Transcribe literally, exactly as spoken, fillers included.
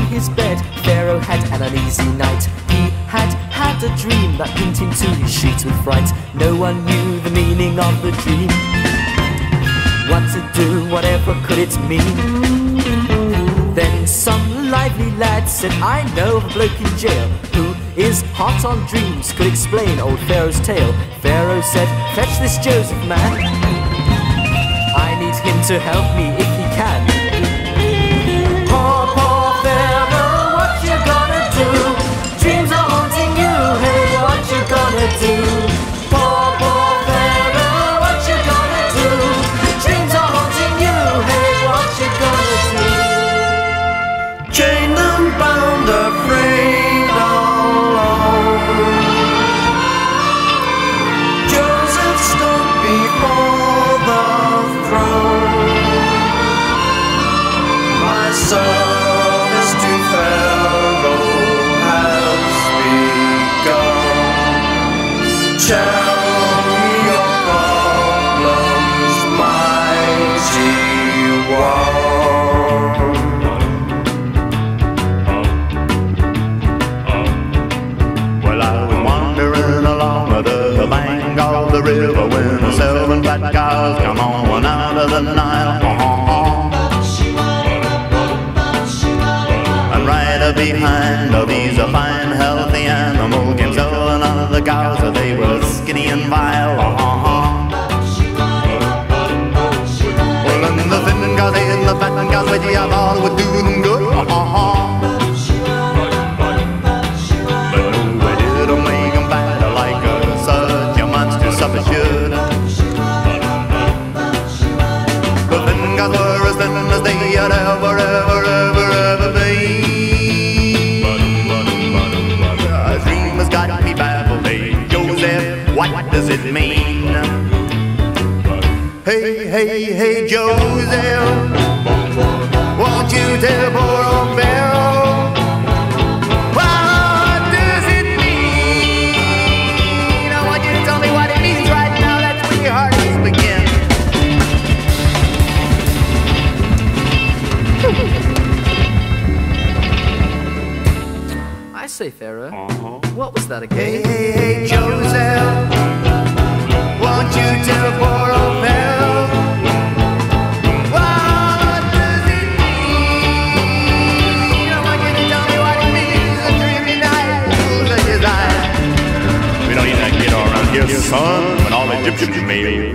his bed, Pharaoh had an uneasy night. He had had a dream that pinned him to his sheets with fright. No one knew the meaning of the dream. What to do, whatever could it mean? Then some lively lad said, I know of a bloke in jail who is hot on dreams, could explain old Pharaoh's tale. Pharaoh said, fetch this Joseph man, I need him to help me if he can. Poor, poor Pharaoh, what you gonna do? Dreams are haunting you, hey, what you gonna do? Poor, poor Pharaoh, what you gonna do? Dreams are haunting you, hey, what you gonna do? Chained and bound, afraid alone, Joseph stood before the throne. My service to Pharaoh has begun. Tell me your problems, mighty one. Well, I was wandering along the bank of the river when the seven fat cows come on out of the Nile. And right behind of these a fine healthy animal came seven of the cows, so they were skinny and vile. Well, and the thin cows ate the fat cows, which I thought would do them good. Should. The thin guys were as thin as they had ever, ever, ever, ever been. A dream has got me baffled, hey, Joseph, what does it mean? Hey, hey, hey, Joseph, won't you tell poor old Pharaoh? I say, Pharaoh, uh-huh. What was that again? Hey, hey, hey, Joseph, won't you tell poor old Pharaoh? What does it mean? I want you to tell me what it means. A dreamy night, such as I. We don't even get around here, son, when all Egyptians made